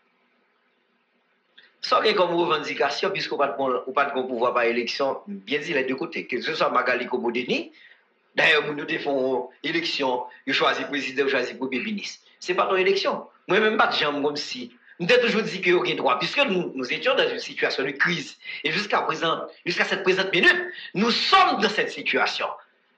sans qu'il y ait comme revendication, puisqu'on n'a pas de pouvoir par élection, bien dit les deux côtés, que ce soit Magali Komodeni, d'ailleurs, nous défendons élection, ils choisissent président, ils choisissent premier ministre. Ce n'est pas ton élection. Moi-même, pas de gens comme si. Nous avons toujours dit qu'il y a droit, puisque nous étions dans une situation de crise. Et jusqu'à présent, jusqu'à cette présente minute, nous sommes dans cette situation.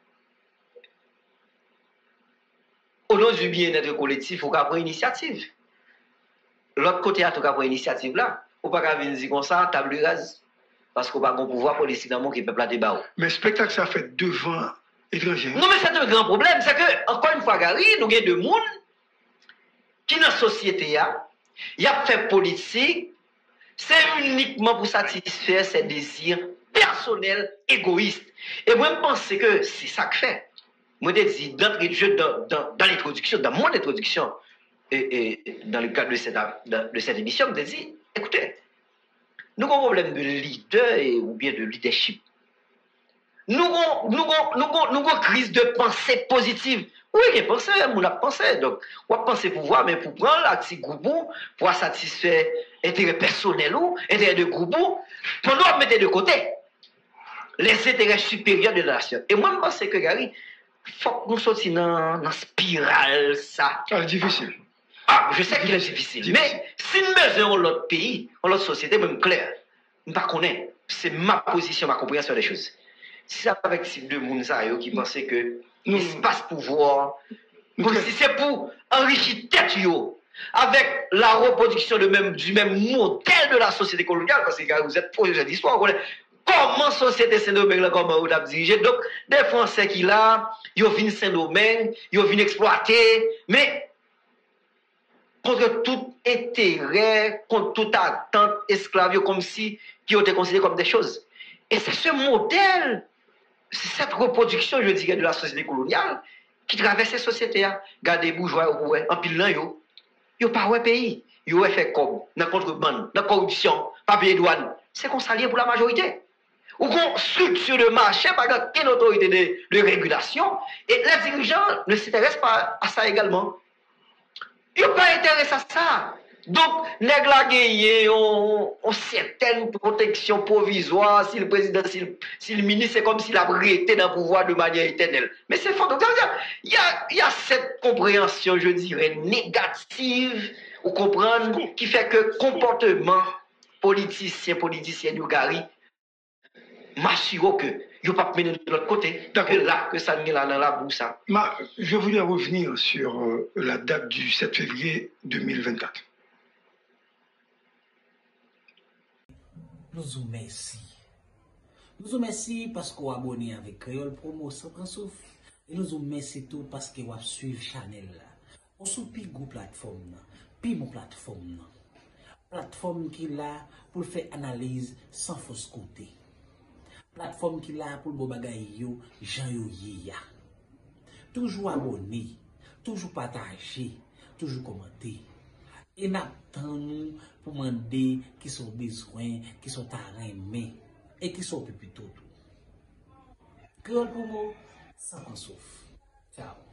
Au nom du bien-être collectif, il faut qu'on prenne initiative. L'autre côté, à tout cas, pour initiative là, il ne faut pas venir dire comme ça, table rase, parce qu'on n'a pas de pouvoir politique dans le monde qui peut plater bas. Mais le spectacle, ça fait devant étrangers. Non, mais c'est un grand problème. C'est que, encore une fois, Gary, nous avons des gens qui, dans la société, il a fait politique, c'est uniquement pour satisfaire ses désirs personnels, égoïstes. Et moi, je pense que c'est ça que fait. Moi, je dis, d'entrée de jeu, dans l'introduction, dans mon introduction, et dans le cadre de cette émission, je dis, écoutez, nous avons un problème de leader ou bien de leadership. Nous avons une crise de pensée positive. Oui, il y a pensé, on a pensé. Donc, on a pensé pouvoir, mais pour prendre la petite goubou, pour satisfaire intérêt personnel ou intérêt de goubou, pour nous mettre de côté les intérêts supérieurs de la nation. Et moi, je pense que, Gary, il faut que nous sortions dans la spirale, ça. C'est difficile. Ah, je sais qu'il est difficile. Mais si nous mettons l'autre pays, l'autre société, même clair, je ne connais pas. C'est ma position, ma compréhension des choses. Si c'est avec ces deux gens qui pensaient que l'espace pouvoir, comme si c'est pour enrichir tête avec la reproduction du même modèle de la société coloniale, parce que vous êtes projet d'histoire, comment société Saint-Domingue, comment vous avez dirigé. Donc, des Français qui là, ils viennent Saint-Domingue, ils viennent exploiter, mais contre tout intérêt, contre toute attente esclave, comme si qui ont été considérés comme des choses. Et c'est ce modèle, c'est cette reproduction, je dirais, de la société coloniale qui traverse ces sociétés. Gardez bourgeois, en pile là, yo pas un pays. Yo fait comme, dans la contrebande, dans la corruption, pas payer douane. C'est qu'on s'allie pour la majorité. Ou qu'on structure de marché, par exemple, quelle autorité de régulation, et les dirigeants ne s'intéressent pas à ça également. Ils n'ont pas intérêt à ça. Donc, les gagné ont certaines protections provisoires si le président, si le ministre, c'est comme s'il a arrêté dans le pouvoir de manière éternelle. Mais c'est fort. Donc, il y a cette compréhension, je dirais, négative, ou comprendre, qui fait que comportement politicien du Gary, m'assure que il ne pas mener de l'autre côté. Que là, que ça met là dans la bourse. Je voulais revenir sur la date du 7 février 2024. Nous vous remercions. Nous vous remercions parce que vous abonnez avec Créole Promo sans prendre souffle. Et nous vous remercions tout parce que vous suivez Chanel. On soupe groupe plateforme. Puis mon plateforme. Plateforme qui là pour faire analyse sans fausse côté. Plateforme qui là pour le bagay yo, Jean yo ya. Toujours abonné, toujours partager, toujours commenter. Et n'attendons pour demander qui sont besoins, qui sont aimés et qui sont plutôt tout. Créole pour moi, sans qu'on souffre. Ciao.